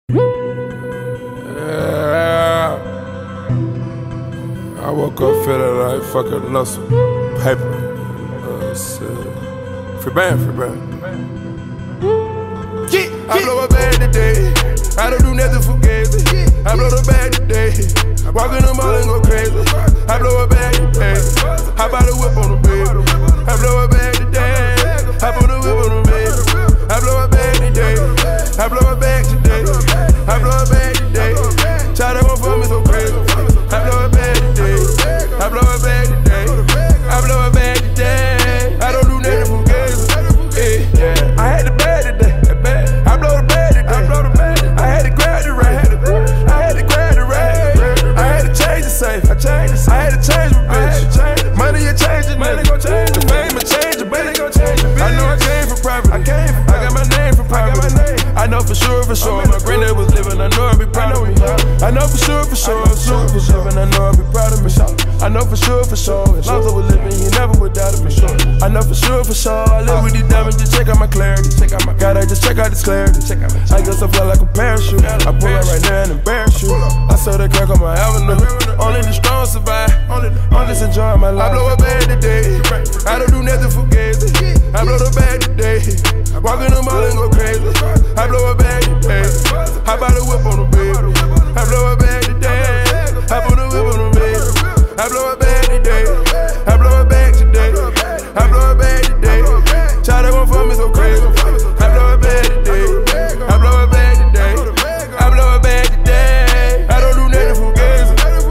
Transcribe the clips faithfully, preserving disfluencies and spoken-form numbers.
Yeah. I woke up feeling like fucking Nussle, paper. Uh, shit. Free band, free band. Yeah, yeah. I blow a bag today. I don't do nothing for gazy. I blow the bag today. Walk in the mall and go crazy. I blow a bag today. I buy the whip on the bed. I blow a bag today. I put the whip on the bed. I blow a bag today. I blow a bag today. I blow a bag today. Try to go for me so crazy. I blow a bag today. I blow a bag today. I blow a bag today. I don't do nothing for gazy. Yeah, I had the bag today. I blow the bag today. I blow the bag. I had to grab the rag. I had to grab the rag. I had to change the safe. I changed the safe. I had to change the bitch. Money you change it, money gon' change it. The fame will change it, baby gon' change it. I know I came from private. I came from I got my name from private. I got my name. I know for sure, for sure. My granddad was living. I know I'd be proud of me. I know for sure, for sure. I'm sure for sure. And I know I'd be proud of me. I know for sure, for sure. As long as I was living, you never would doubt me. I know for sure, for sure. I live with these diamonds. Just check out my clarity. Check out my God. I just check out this clarity. Check out my. I guess I fly like a parachute. I pull up right now and embarrass you. I saw that crack on my avenue. Only the strong survive. Only I'm just enjoying my life. I blow a bag today. I don't do nothing for gazy. I blow the bag today. Walk in the mall and go crazy. I blow a bag today. I buy the whip on the bed. I blow a bag today. I put the whip on the bed. I blow a bag today. I blow a bag today. I blow a bag today. Try to go for me so crazy. I blow a bag today. I blow a bag today. I blow a bag today. I don't do nothing for gazy.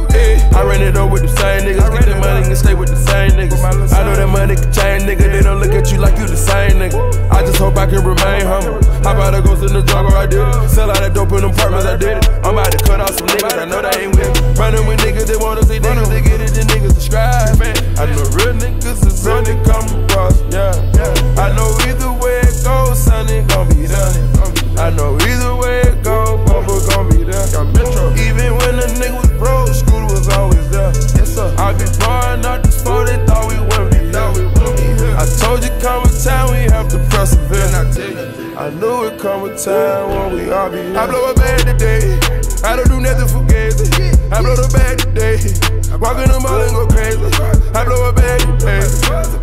I ran it up with the same niggas. Get the money and stay with the same niggas. I know that money can change, nigga. They don't look at you like you the same nigga. I just hope I can remain humble. How about I go in the jungle, I did it. Sell out that dope in them apartments, I did it. I'm about to cut off some niggas, I know they ain't with me. Running with niggas, they wanna see niggas, they get it, then niggas subscribe. I know real niggas is when they come across, yeah. I know either way it goes, son, it gon' be there. I know either way it goes, Bubba gon' be there. Even when the nigga was broke, school was always there. I be blowing out this phone, they thought we wouldn't be here. I told you come a time we have to persevere. I knew it come a time when we all be here. I blow a bag today. I don't do nothing for gazy. I blow the bag today. Walk in the mall and go crazy. I blow a bag today.